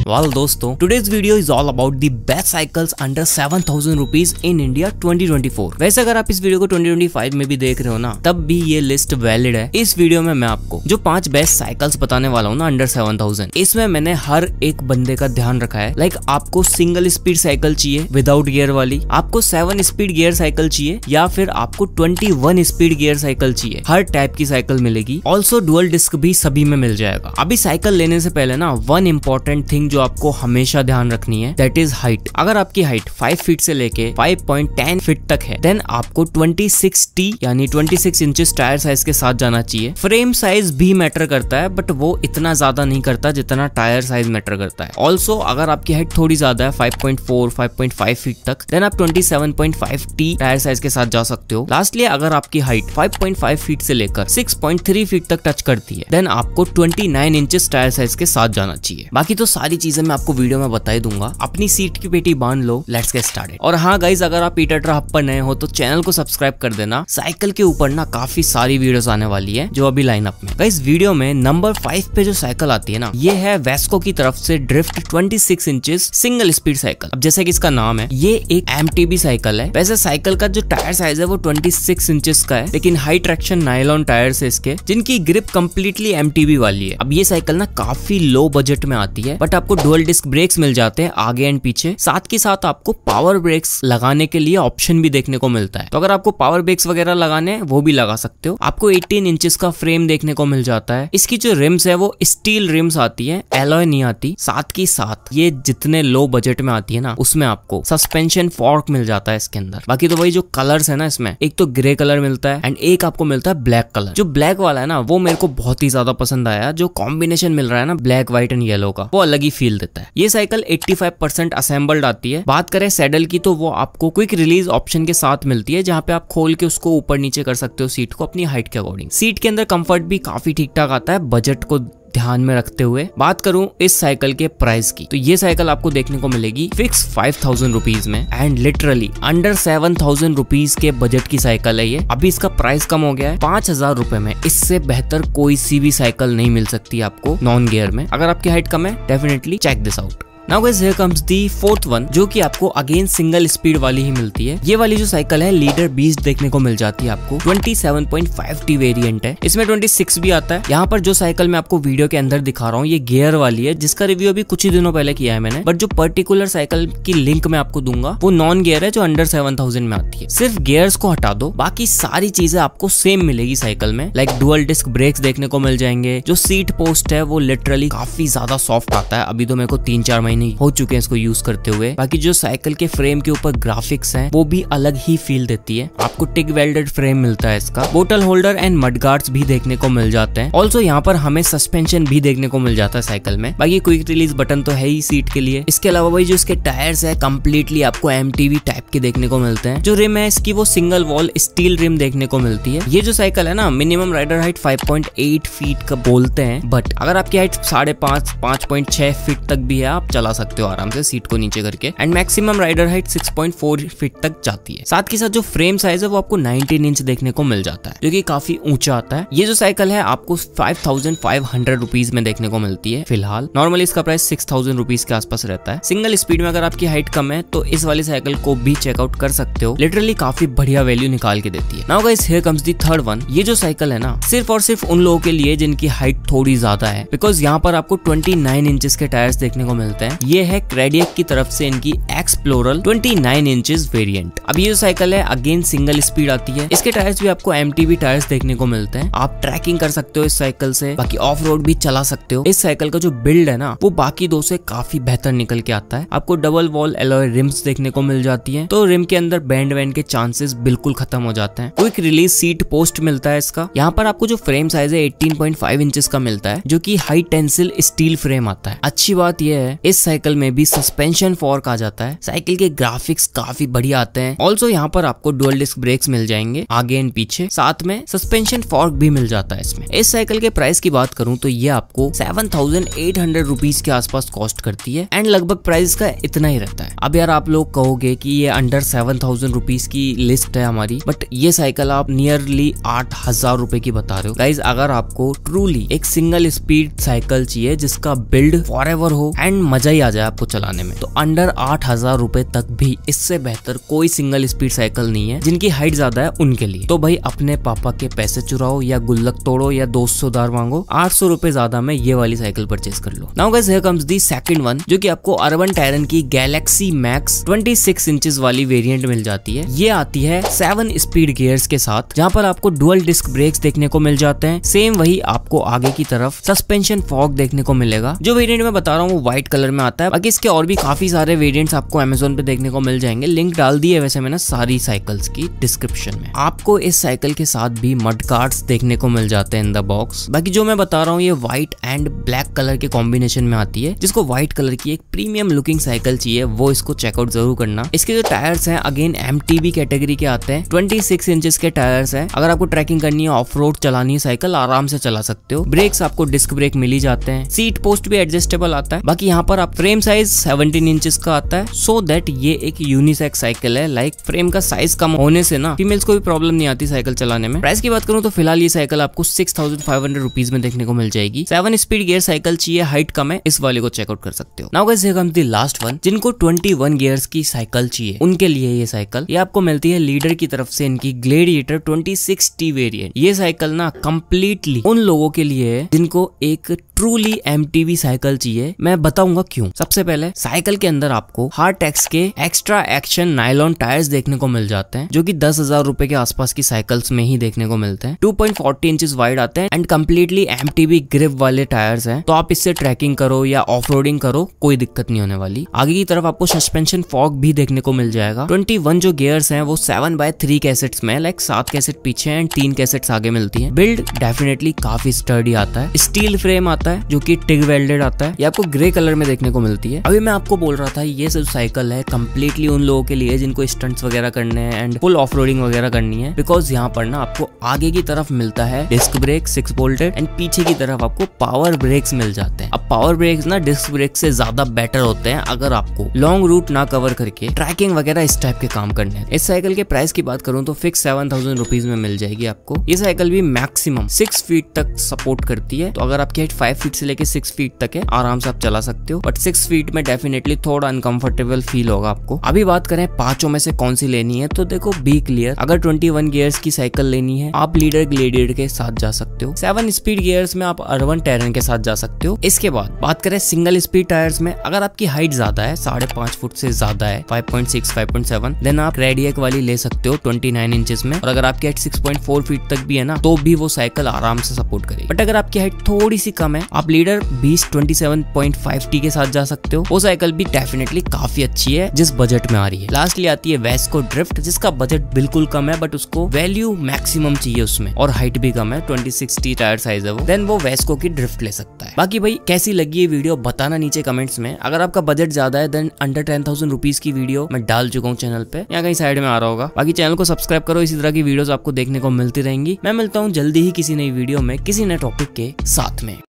Well दोस्तों, today's video is all about the best cycles under 7,000 rupees in India 2024। वैसे अगर आप इस वीडियो को 2025 में भी देख रहे हो ना, तब भी ये लिस्ट वैलिड है। इस वीडियो में मैं आपको जो 5 बेस्ट साइकिल्स बताने वाला हूँ ना अंडर 7,000, इसमें मैंने हर एक बंदे का ध्यान रखा है। लाइक आपको सिंगल स्पीड साइकिल चाहिए विदाउट गियर वाली, आपको 7 स्पीड गियर साइकिल चाहिए, या फिर आपको 21 स्पीड गियर साइकिल चाहिए, हर टाइप की साइकिल मिलेगी। ऑल्सो डुअल डिस्क भी सभी में मिल जाएगा। अभी साइकिल लेने से पहले ना वन इंपॉर्टेंट थिंग जो आपको हमेशा ध्यान रखनी है, दैट इज हाइट। अगर आपकी हाइट 5 फीट से लेके 5.10 फीट तक है, देन आपको 26T यानी 26 इंचेस टायर साइज के साथ जाना चाहिए। फ्रेम साइज भी मैटर करता है, बट वो इतना ज्यादा नहीं करता जितना टायर साइज मैटर करता है। ऑल्सो अगर आपकी हाइट थोड़ी ज्यादा है 5.4 5.5 फीट तक, देन आप 27.5T टायर साइज के साथ जा सकते हो। लास्टली अगर आपकी हाइट 5.5 फीट से लेकर 6.3 फीट तक टच करती है, देन आपको 29 इंचेस टायर साइज के साथ जाना चाहिए। बाकी तो सारी चीजें मैं आपको वीडियो में बता दूंगा। अपनी सीट की पेटी बांध लो, लेट्स गेट स्टार्टेड। और हाँ गाइज, अगर आप पीटर ट्रा हब पर नए हो तो चैनल को सब्सक्राइब कर देना। साइकिल के ऊपर ना काफी सारी वीडियोस आने वाली है जो अभी लाइनअप में। गाइज वीडियो में नंबर 5 पे जो साइकिल आती है ना, ये है वेस्को की तरफ से drift 26 inches single speed cycle. अब जैसे कि इसका नाम है, ये एक MTB साइकिल है। वैसे साइकिल का जो टायर साइज है वो 26 इंचेस का है, लेकिन हाई ट्रैक्शन नायलॉन टायर्स है इसके, जिनकी ग्रिप कंप्लीटली MTB वाली है। अब ये साइकिल ना काफी लो बजट में आती है, बट आपको डुअल डिस्क ब्रेक्स मिल जाते हैं आगे एंड पीछे। साथ के साथ आपको पावर ब्रेक्स लगाने के लिए ऑप्शन भी देखने को मिलता है। तो अगर आपको पावर ब्रेक्स वगैरह लगाने हैं वो भी लगा सकते हो। आपको 18 इंचेस का फ्रेम देखने को मिल जाता है। इसकी जो रिम्स है वो स्टील रिम्स आती है, एलॉय नहीं आती। साथ के साथ ये जितने लो बजट में आती है ना, उसमें आपको सस्पेंशन फॉर्क मिल जाता है इसके अंदर। बाकी तो वही जो कलर्स है ना, इसमें एक तो ग्रे कलर मिलता है एंड एक आपको मिलता है ब्लैक कलर। जो ब्लैक वाला है ना, वो मेरे को बहुत ही ज्यादा पसंद आया। जो कॉम्बिनेशन मिल रहा है ना ब्लैक व्हाइट एंड येलो का, वो अलग ही फील देता है। ये साइकिल 85% असेंबल्ड आती है। बात करें सैडल की, तो वो आपको क्विक रिलीज ऑप्शन के साथ मिलती है, जहाँ पे आप खोल के उसको ऊपर नीचे कर सकते हो सीट को अपनी हाइट के अकॉर्डिंग। सीट के अंदर कंफर्ट भी काफी ठीक ठाक आता है बजट को ध्यान में रखते हुए। बात करूं इस साइकिल के प्राइस की, तो ये साइकिल आपको देखने को मिलेगी फिक्स 5,000 रुपीज में, एंड लिटरली अंडर 7,000 रुपीज के बजट की साइकिल है ये। अभी इसका प्राइस कम हो गया है 5,000 रुपए में। इससे बेहतर कोई सी भी साइकिल नहीं मिल सकती आपको नॉन गियर में। अगर आपकी हाइट कम है, definitely check this out. Now guys, here comes the fourth one, जो कि आपको अगेन सिंगल स्पीड वाली ही मिलती है। ये वाली जो साइकिल है लीडर बीस्ट देखने को मिल जाती है आपको। 27.5T वेरिएंट है, इसमें 26 भी आता है। यहाँ पर जो साइकिल मैं आपको वीडियो के अंदर दिखा रहा हूँ, ये गियर वाली है, जिसका रिव्यू अभी कुछ ही दिनों पहले किया है मैंने। बट जो पर्टिकुलर साइकिल की लिंक मैं आपको दूंगा, वो नॉन गियर है जो अंडर 7,000 में आती है। सिर्फ गियर्स को हटा दो, बाकी सारी चीजें आपको सेम मिलेगी साइकिल में। लाइक डुअल डिस्क ब्रेक्स देखने को मिल जाएंगे। जो सीट पोस्ट है वो लिटरली काफी ज्यादा सॉफ्ट आता है। अभी तो मेरे को 3-4 महीने हो चुके हैं इसको यूज करते हुए। बाकी जो साइकिल के फ्रेम के ऊपर ग्राफिक्स हैं, वो भी अलग ही फील देती है। आपको टिक वेल्डेड फ्रेम मिलता है इसका। बोतल होल्डर एंड मड गार्ड्स भी देखने को मिल जाते हैं। ऑल्सो यहाँ पर हमें सस्पेंशन भी देखने को मिल जाता है साइकिल में। बाकी क्विक रिलीज बटन तो है ही सीट के लिए। इसके अलावा भाई जो इसके टायर्स है कंप्लीटली आपको MTB टाइप के देखने को मिलते हैं। जो रिम है इसकी वो सिंगल वॉल स्टील रिम देखने को मिलती है। ये जो साइकिल है ना, मिनिमम राइडर हाइट 5.8 फीट का बोलते हैं, बट अगर आपकी हाइट 5.5 5.6 फीट तक भी है, आप चला सकते हो आराम से सीट को नीचे करके। And maximum rider height 6.4 feet तक जाती है। साथ के साथ जो फ्रेम साइज है वो आपको 19 इंच देखने को मिल जाता है, जो कि काफी ऊंचा आता है। ये जो साइकिल है आपको 5,500 रुपीज में देखने को मिलती है फिलहाल। नॉर्मली इसका प्राइस 6,000 रुपीज के आसपास रहता है। सिंगल स्पीड में अगर आपकी हाइट कम है तो इस वाली साइकिल को भी चेकआउट कर सकते हो। लिटरली काफी बढ़िया वैल्यू निकाल के देती है। Now guys, here comes the third one. ये जो साइकिल है ना, सिर्फ और सिर्फ उन लोगों के लिए जिनकी हाइट थोड़ी ज्यादा है, बिकॉज यहाँ पर आपको 29 इंचेस के टायर्स देखने को मिलते हैं। ये है क्रेडियक की तरफ से इनकी एक्सप्लोरर 29 इंचेस वेरिएंट। अब ये जो साइकिल है अगेन सिंगल स्पीड आती है। इसके टायर्स भी आपको MTB टायर्स देखने को मिलते हैं। आप ट्रैकिंग कर सकते हो इस साइकिल से, बाकी ऑफ रोड भी चला सकते हो। इस साइकिल का जो बिल्ड है ना, वो बाकी दो से काफी बेहतर निकल के आता है। आपको डबल वॉल एलॉय रिम्स देखने को मिल जाती है, तो रिम के अंदर बैंड वैंड के चांसेस बिल्कुल खत्म हो जाते हैं। क्विक रिलीज सीट पोस्ट मिलता है इसका। यहाँ पर आपको जो फ्रेम साइज है 18.5 इंचेस का मिलता है, जो की हाई टेंसिल स्टील फ्रेम आता है। अच्छी बात यह है इस साइकिल में भी सस्पेंशन फॉर्क आ जाता है। साइकिल के ग्राफिक्स काफी बढ़िया आते हैं। ऑल्सो यहाँ पर आपको डुअल डिस्क ब्रेक्स मिल जाएंगे आगे एंड पीछे। साथ में सस्पेंशन फॉर्क भी मिल जाता है इसमें। इस साइकिल के प्राइस की बात करूं तो ये आपको 7,800 रुपीज के आसपास कॉस्ट करती है, एंड लगभग प्राइस का इतना ही रहता है। अब यार आप लोग कहोगे कि ये अंडर 7,000 रुपीज की लिस्ट है हमारी, बट ये साइकिल आप नियरली 8,000 रुपए की बता रहे हो। गाइज अगर आपको ट्रूली एक सिंगल स्पीड साइकिल चाहिए जिसका बिल्ड फॉरएवर हो एंड मजा ही आ जाए आपको चलाने में। तो अंडर 8,000 रुपए तक भी इससे बेहतर कोई सिंगल स्पीड साइकिल नहीं है। जिनकी हाइट ज्यादा है उनके लिए तो भाई अपने पापा के पैसे चुराओ या गुल्लक तोड़ो या दोस्त से उधार मांगो, 800 रुपए ज्यादा में ये वाली साइकिल परचेज कर लो। Now guys here comes the second one, जो कि आपको अर्बन टायरन की गैलेक्सी मैक्स 26 इंचेस वाली वेरिएंट मिल जाती है। ये आती है 7 स्पीड गियर्स के साथ, जहाँ पर आपको डुअल डिस्क ब्रेक्स देखने को मिल जाते हैं। सेम वही आपको आगे की तरफ सस्पेंशन फॉग देखने को मिलेगा। जो वेरिएंट मैं बता रहा हूँ वो व्हाइट कलर में आता है। बाकी इसके और भी काफी सारे वेरिएंट्स आपको अमेज़न पे देखने को मिल जाएंगे। लिंक डाल दी है वैसे मैंने सारी साइकिल्स की डिस्क्रिप्शन में। आपको इस साइकिल के साथ भी मड गार्ड्स देखने को मिल जाते हैं इन द बॉक्स। बाकी जो मैं बता रहा हूँ ये व्हाइट एंड ब्लैक कलर के कॉम्बिनेशन में आती है। जिसको व्हाइट कलर की एक प्रीमियम लुकिंग साइकिल चाहिए वो इसको चेकआउट जरूर करना। इसके जो टायर्स हैं अगेन MTB कैटेगरी के आते हैं। 26 इंचेस के टायर्स हैं। अगर आपको ट्रैकिंग करनी है, ऑफ रोड चलानी है, साइकिल आराम से चला सकते हो। ब्रेक्स आपको डिस्क ब्रेक मिल ही जाते हैं। सीट पोस्ट भी एडजस्टेबल आता है। बाकी यहाँ पर आप फ्रेम साइज 17 इंचेस का आता है, सो दैट ये एक यूनिसेक्स साइकिल है। लाइक फ्रेम का साइज कम होने से ना फीमेल्स को भी प्रॉब्लम नहीं आती साइकिल चलाने में। प्राइस की बात करूं तो फिलहाल ये साइकिल आपको 6500 रुपीज में देखने को मिल जाएगी। 7 स्पीड गियर साइकिल चाहिए, हाइट कम है, इस वाले को चेकआउट कर सकते हो। Now guys here comes the last one, जिनको 21 गियर्स की साइकिल चाहिए उनके लिए ये साइकिल ये आपको मिलती है लीडर की तरफ से। इनकी ग्लेडिएटर 26T वेरिएंट। ये साइकिल ना कंप्लीटली उन लोगों के लिए है जिनको एक ट्रूली MTB साइकिल चाहिए। मैं बताऊंगा क्यों। सबसे पहले साइकिल के अंदर आपको हार्टेक्स के एक्स्ट्रा एक्शन नायलॉन टायर्स देखने को मिल जाते हैं, जो कि 10,000 रुपए के आसपास की साइकिल्स में ही देखने को मिलते हैं। 2.40 इंचेस वाइड आते हैं एंड कम्प्लीटली MTB ग्रिप वाले टायर्स हैं। तो आप इससे ट्रैकिंग करो या ऑफ रोडिंग करो, कोई दिक्कत नहीं होने वाली। आगे की तरफ आपको सस्पेंशन फॉग भी देखने को मिल जाएगा। 21 जो गियर्स हैं वो 7/3 कैसेट्स में, लाइक 7 कैसेट पीछे एंड 3 कैसेट्स आगे मिलती है। बिल्ड डेफिनेटली काफी स्टर्डी आता है। स्टील फ्रेम आता है जो कि टिग वेल्डेड आता है। ये आपको ग्रे कलर में देखने को मिलती है। अभी मैं आपको बोल रहा था ये जो साइकिल है कंप्लीटली उन लोगों के लिए जिनको स्टंट्स वगैरह करने हैं एंड फुल ऑफ रोडिंग वगैरह करनी है। बिकॉज यहाँ पर ना आपको आगे की तरफ मिलता है डिस्क ब्रेक 6 बोल्टेड एंड पीछे की तरफ आपको पावर ब्रेक्स मिल जाते हैं। अब पावर ब्रेक्स ना डिस्क ब्रेक से ज्यादा बेटर होते हैं अगर आपको लॉन्ग रूट ना कवर करके ट्रैकिंग वगैरह इस टाइप के काम करने हैं। इस साइकिल के प्राइस की बात करूं तो फिक्स 7000 रुपीज में मिल जाएगी आपको। ये साइकिल भी मैक्सिमम 6 फीट तक सपोर्ट करती है। तो अगर आपकी हाइट 5 फीट से लेके 6 फीट तक है आराम से आप चला सकते हो। बट 6 फीट में डेफिनेटली थोड़ा अनकंफर्टेबल फील होगा आपको। अभी बात करें पांचों में से कौन सी लेनी है, तो देखो बी क्लियर। अगर 21 गियर्स की साइकिल लेनी है आप लीडर ग्लेडिएटर के साथ जा सकते हो। 7 स्पीड गियर्स में आप अर्बन टायरन के साथ जा सकते हो। इसके बाद बात करें सिंगल स्पीड टायर्स में, अगर आपकी हाइट ज्यादा है 5.5 फुट से ज्यादा है 5.6 5.7, देन आप रेडियक वाली ले सकते हो 29 इंचेस में। और अगर आपकी हाइट 6.4 फीट तक भी है ना तो भी वो साइकिल आराम से सपोर्ट करेगी। बट अगर आपकी हाइट थोड़ी सी कम है आप लीडर 27.5T के साथ जा सकते हो। वो साइकिल भी डेफिनेटली काफी अच्छी है जिस बजट में आ रही है। लास्टली आती है वेस्को ड्रिफ्ट, जिसका बजट बिल्कुल कम है बट उसको वैल्यू मैक्सिमम चाहिए उसमें, और हाइट भी कम है 26T टायर साइज है वो। देन वो वेस्को की ड्रिफ्ट ले सकता है। बाकी भाई कैसी लगी ये वीडियो बताना नीचे कमेंट्स में। अगर आपका बजट ज्यादा है देन अंडर 10,000 रुपीज की वीडियो मैं डाल चुका हूँ चैनल पे, या कहीं साइड में आ रहा होगा। बाकी चैनल को सब्सक्राइब करो, इसी तरह की वीडियोस आपको देखने को मिलती रहेंगी। मैं मिलता हूँ जल्दी ही किसी नई वीडियो में किसी नए टॉपिक के साथ में।